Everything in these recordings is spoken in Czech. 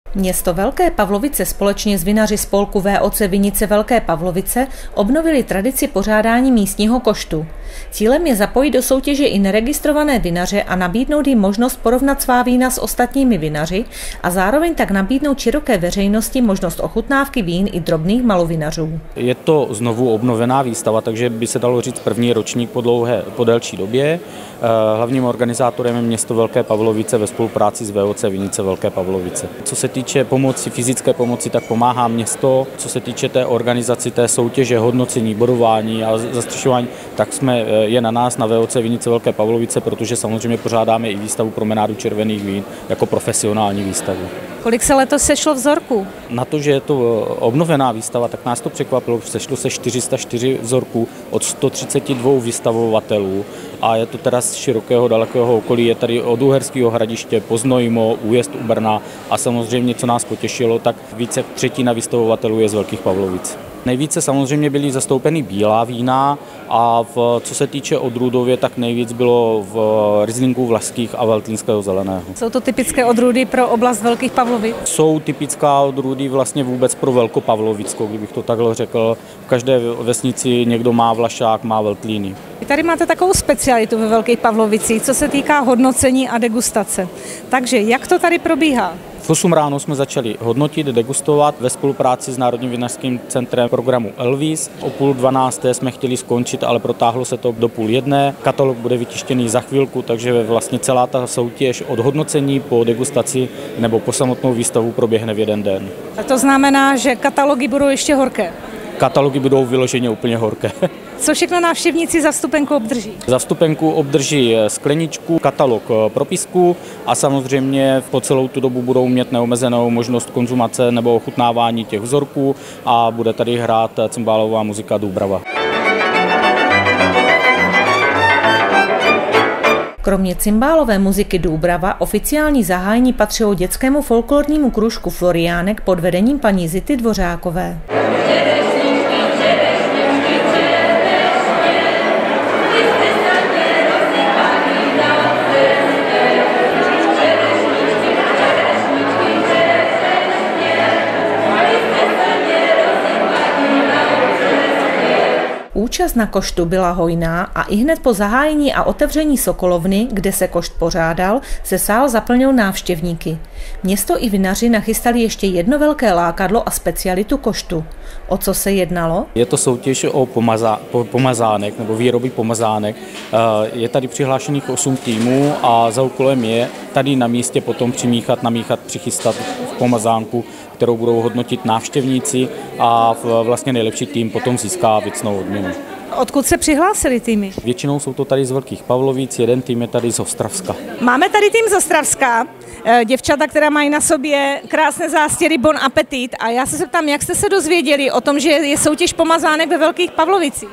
Město Velké Pavlovice společně s vinaři spolku VOC Vinice Velké Pavlovice obnovili tradici pořádání místního koštu. Cílem je zapojit do soutěže i neregistrované vinaře a nabídnout jim možnost porovnat svá vína s ostatními vinaři a zároveň tak nabídnout široké veřejnosti možnost ochutnávky vín i drobných malovinařů. Je to znovu obnovená výstava, takže by se dalo říct první ročník po delší době. Hlavním organizátorem je město Velké Pavlovice ve spolupráci s VOC Vinice Velké Pavlovice. Co se týče pomoci, fyzické pomoci, tak pomáhá město. Co se týče té organizaci, té soutěže, hodnocení, bodování a zastřešování, tak je na nás, na VOC Vinice Velké Pavlovice, protože samozřejmě pořádáme i výstavu Promenádu červených vín jako profesionální výstavu. Kolik se letos sešlo vzorků? Na to, že je to obnovená výstava, tak nás to překvapilo. Sešlo se 404 vzorků od 132 vystavovatelů a je to teda z širokého, dalekého okolí. Je tady od Uherského Hradiště, Poznojmo, Újezd u Brna a samozřejmě, co nás potěšilo, tak více jak třetina vystavovatelů je z Velkých Pavlovic. Nejvíce samozřejmě byly zastoupeny bílá vína a co se týče odrůdově, tak nejvíc bylo v Rieslingu Vlašských a Veltlínského zeleného. Jsou to typické odrůdy pro oblast Velkých Pavlovic? Jsou typická odrůdy vlastně vůbec pro Velkopavlovickou, kdybych to takhle řekl. V každé vesnici někdo má Vlašák, má Veltlíny. Vy tady máte takovou specialitu ve Velkých Pavlovicích, co se týká hodnocení a degustace. Takže jak to tady probíhá? V 8 ráno jsme začali hodnotit, degustovat ve spolupráci s Národním vinařským centrem programu Elvis. O 11:30 jsme chtěli skončit, ale protáhlo se to do 12:30. Katalog bude vytištěný za chvilku, takže vlastně celá ta soutěž od hodnocení po degustaci nebo po samotnou výstavu proběhne v jeden den. A to znamená, že katalogy budou ještě horké? Katalogy budou vyloženě úplně horké. Co všechno návštěvníci za vstupenku obdrží? Za vstupenku obdrží skleničku, katalog propisku a samozřejmě po celou tu dobu budou mít neomezenou možnost konzumace nebo ochutnávání těch vzorků a bude tady hrát cymbálová muzika Dúbrava. Kromě cymbálové muziky Dúbrava oficiální zahájení patřilo dětskému folklornímu kružku Floriánek pod vedením paní Zity Dvořákové. Účast na koštu byla hojná a ihned po zahájení a otevření Sokolovny, kde se košt pořádal, se sál zaplnil návštěvníky. Město i vinaři nachystali ještě jedno velké lákadlo a specialitu koštu. O co se jednalo? Je to soutěž o pomazánek nebo výroby pomazánek. Je tady přihlášených 8 týmů a za úkolem je tady na místě potom přichystat v pomazánku, kterou budou hodnotit návštěvníci a vlastně nejlepší tým potom získá věcnou odměnu. Odkud se přihlásili týmy? Většinou jsou to tady z Velkých Pavlovic, jeden tým je tady z Ostravska. Máme tady tým z Ostravska, děvčata, která mají na sobě krásné zástěry Bon Appetit a já se zeptám, jak jste se dozvěděli o tom, že je soutěž pomazánek ve Velkých Pavlovicích?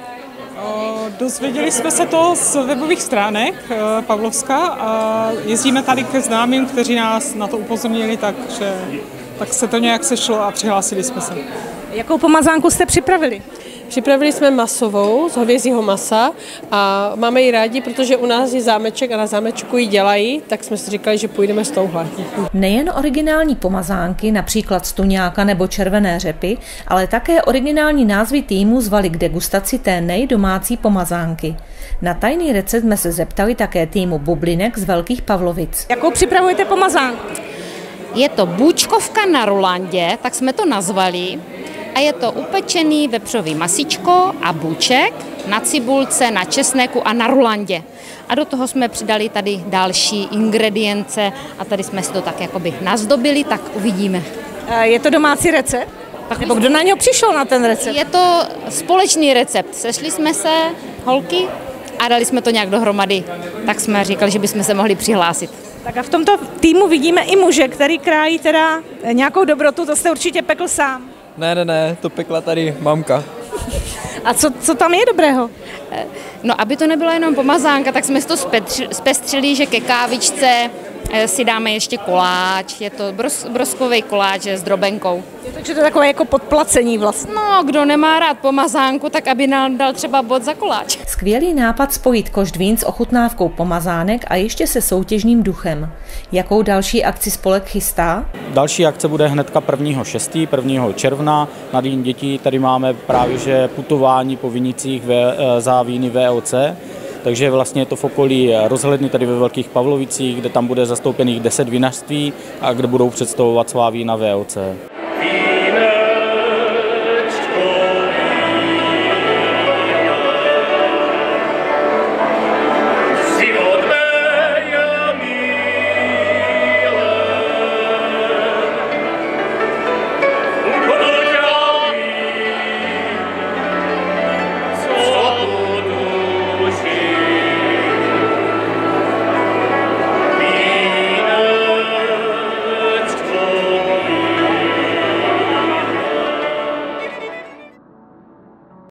Dozvěděli jsme se to z webových stránek Pavlovska a jezdíme tady ke známým, kteří nás na to upozornili, takže tak se to nějak sešlo a přihlásili jsme se. Jakou pomazánku jste připravili? Připravili jsme masovou z hovězího masa a máme ji rádi, protože u nás je zámeček a na zámečku ji dělají, tak jsme si říkali, že půjdeme s touhle. Nejen originální pomazánky, například stuňáka nebo červené řepy, ale také originální názvy týmu zvali k degustaci té nejdomácí pomazánky. Na tajný recept jsme se zeptali také týmu Bublinek z Velkých Pavlovic. Jakou připravujete pomazánku? Je to bůčkovka na rulandě, tak jsme to nazvali. A je to upečený vepřový masičko a bůček na cibulce, na česneku a na rulandě. A do toho jsme přidali tady další ingredience a tady jsme si to tak jakoby nazdobili, tak uvidíme. Je to domácí recept? Nebo kdo na něho přišel na ten recept? Je to společný recept. Sešli jsme se, holky, a dali jsme to nějak dohromady. Tak jsme říkali, že bychom se mohli přihlásit. Tak a v tomto týmu vidíme i muže, který krájí teda nějakou dobrotu, to jste určitě pekl sám. Ne, to pekla tady mamka. A co tam je dobrého? No, aby to nebyla jenom pomazánka, tak jsme to zpestřili, že ke kávičce si dáme ještě koláč, je to broskový koláč s drobenkou. Takže to je takové jako podplacení vlastně. No, kdo nemá rád pomazánku, tak aby nám dal třeba bod za koláč. Skvělý nápad spojit košt vín s ochutnávkou pomazánek a ještě se soutěžním duchem. Jakou další akci spolek chystá? Další akce bude hnedka 1.6., 1. června. Na Den dětí tady máme právě že putování po vinicích za víny VOC. Takže vlastně je to v okolí rozhledny tady ve Velkých Pavlovicích, kde tam bude zastoupených 10 vinařství a kde budou představovat svá vína VOC.